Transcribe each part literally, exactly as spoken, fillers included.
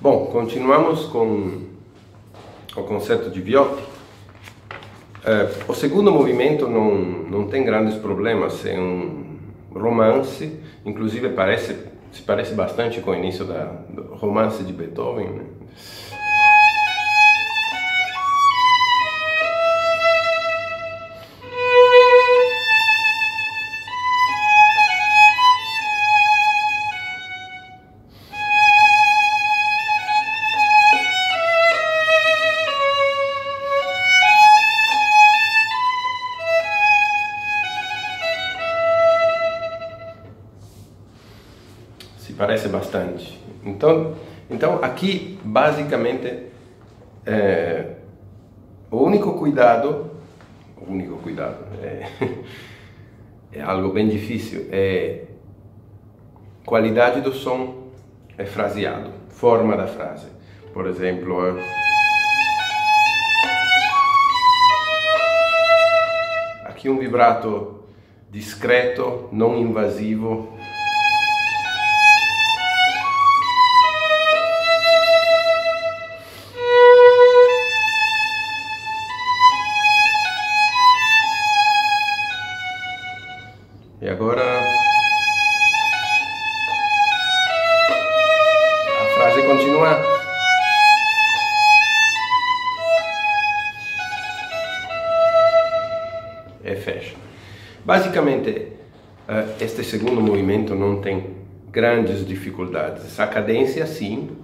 Bom, continuamos com o concerto de Viotti. Eh, o segundo movimento não, não tem grandes problemas, é um romance, inclusive parece, se parece bastante com o início da, do romance de Beethoven, né? Se parece bastante. Então, então aqui basicamente é, o único cuidado, o único cuidado é, é algo bem difícil, é qualidade do som é fraseado, forma da frase. Por exemplo, aqui um vibrato discreto, não invasivo. E agora a frase continua. E fecha. Basicamente, este segundo movimento não tem grandes dificuldades. A cadência, sim.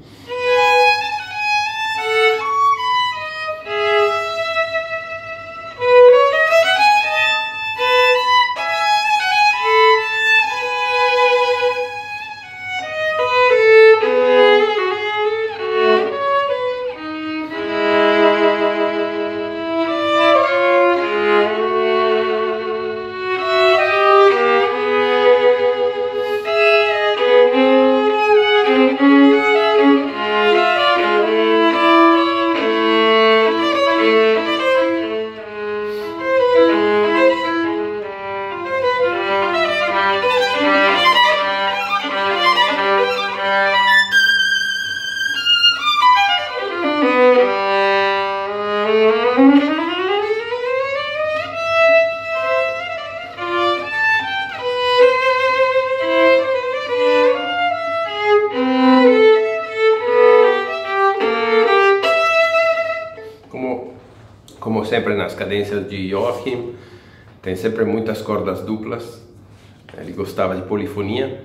Como sempre nas cadências de Joachim, tem sempre muitas cordas duplas. Ele gostava de polifonia.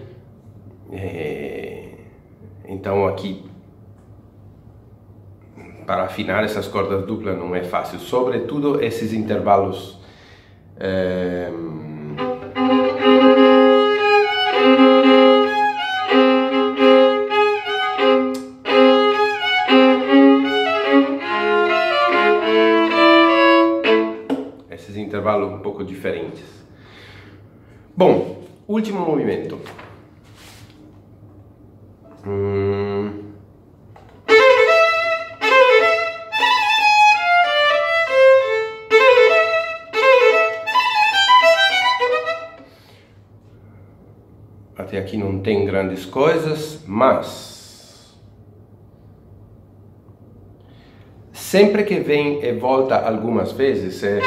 Então aqui, para afinar essas cordas duplas não é fácil, sobretudo esses intervalos é... intervalos um pouco diferentes. Bom, último movimento. Hum... Até aqui não tem grandes coisas, mas sempre que vem e volta algumas vezes é...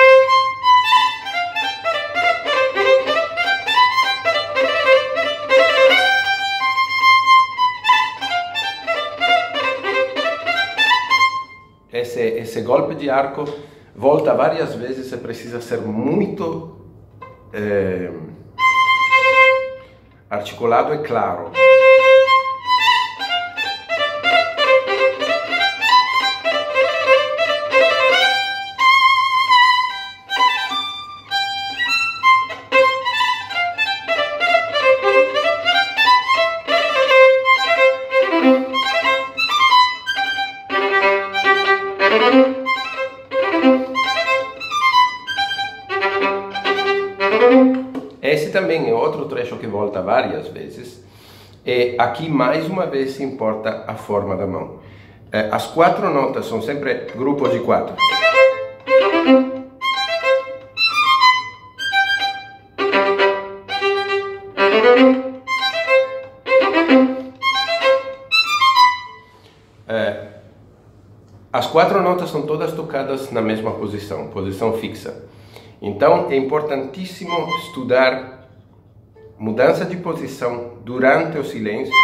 Esse, esse golpe de arco volta várias vezes e precisa ser muito é, articulado e claro. Esse também é outro trecho que volta várias vezes, e aqui mais uma vez se importa a forma da mão. As quatro notas são sempre grupos de quatro. É, as quatro notas são todas tocadas na mesma posição, posição fixa. Então é importantíssimo estudar mudança de posição durante o silêncio.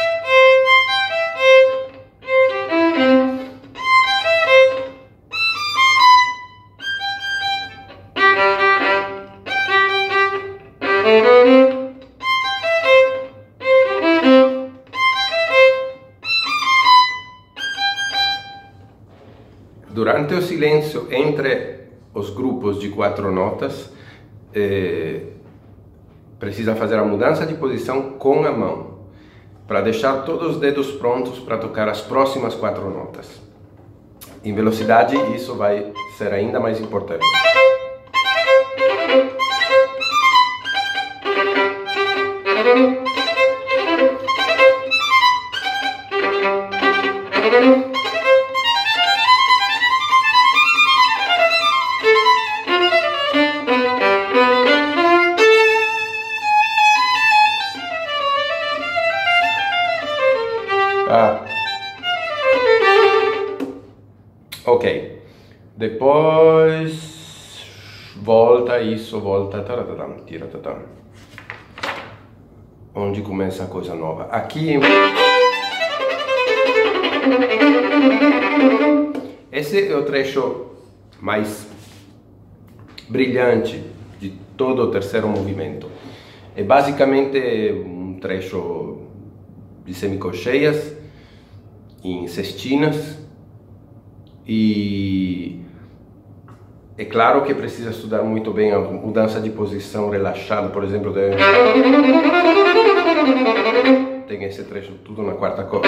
Durante o silêncio entre os grupos de quatro notas, eh, precisa fazer a mudança de posição com a mão, para deixar todos os dedos prontos para tocar as próximas quatro notas. Em velocidade, isso vai ser ainda mais importante. Ah. Ok, depois volta isso, volta, taratam, tira, tatam. Onde começa a coisa nova. Aqui, esse é o trecho mais brilhante de todo o terceiro movimento. É basicamente um trecho de semicolcheias em sextinas, e é claro que precisa estudar muito bem a mudança de posição relaxada, por exemplo, de... tem esse trecho tudo na quarta corda,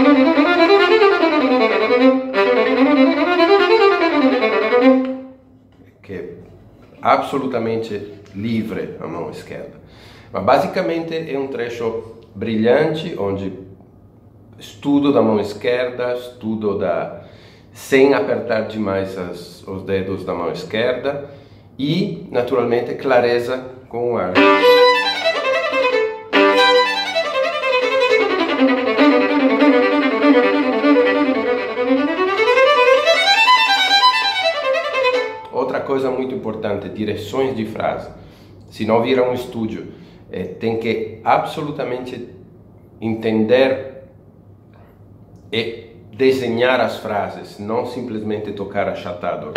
que é absolutamente livre a mão esquerda, mas basicamente é um trecho brilhante, onde estudo da mão esquerda, estudo da sem apertar demais as, os dedos da mão esquerda, e naturalmente clareza com o ar. Outra coisa muito importante, direções de frase. Se não vira um estúdio, é, tem que absolutamente entender e desenhar as frases, não simplesmente tocar achatado.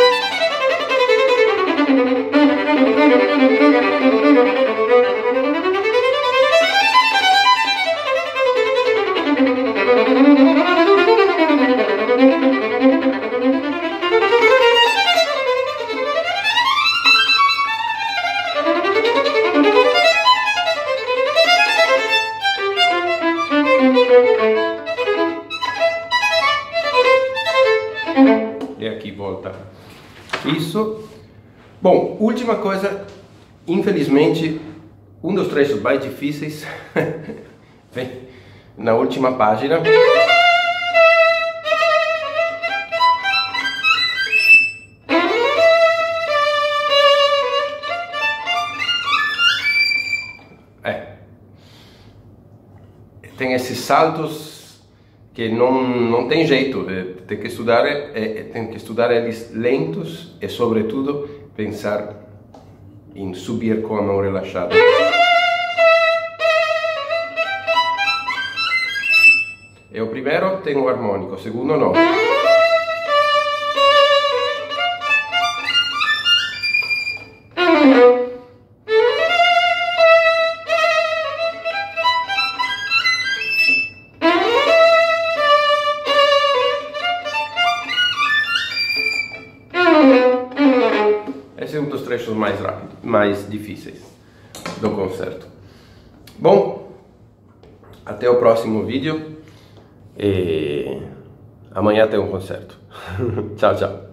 E aqui volta isso. Bom, última coisa, infelizmente, um dos trechos mais difíceis vem na última página. É. Tem esses saltos que não, não tem jeito, é, tem que estudar, é, é, tem que estudar eles lentos e, sobretudo, pensar em subir com a mão relaxada. E o primeiro tem o harmônico, o segundo não. Esse é um dos trechos mais rápidos, mais difíceis do concerto. Bom, até o próximo vídeo e amanhã tem um concerto. Tchau, tchau.